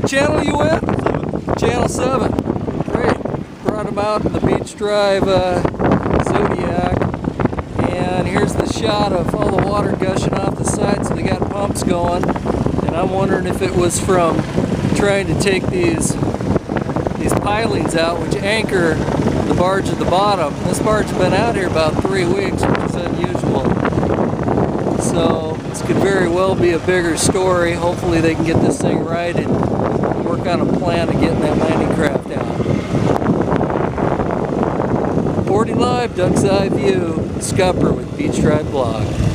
What channel you with? Channel 7. Great. Brought them out in the Beach Drive Zodiac. And here's the shot of all the water gushing off the side, so they got pumps going. And I'm wondering if it was from trying to take these pilings out, which anchor the barge at the bottom. This barge's been out here about 3 weeks, which is unusual. So this could very well be a bigger story. Hopefully they can get this thing right and work on a plan of getting that landing craft out. Reporting live, Duck's Eye View, Scupper with Beach Drive Blog.